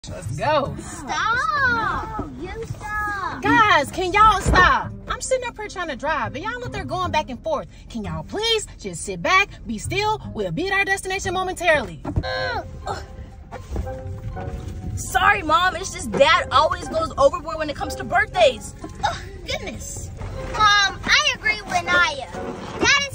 Let's go. Stop. You stop. Guys, can y'all stop? I'm sitting up here trying to drive, but y'all up there going back and forth. Can y'all please just sit back, be still? We'll be at our destination momentarily. Sorry, Mom. It's just Dad always goes overboard when it comes to birthdays. Goodness. Mom, I agree with Naya. Dad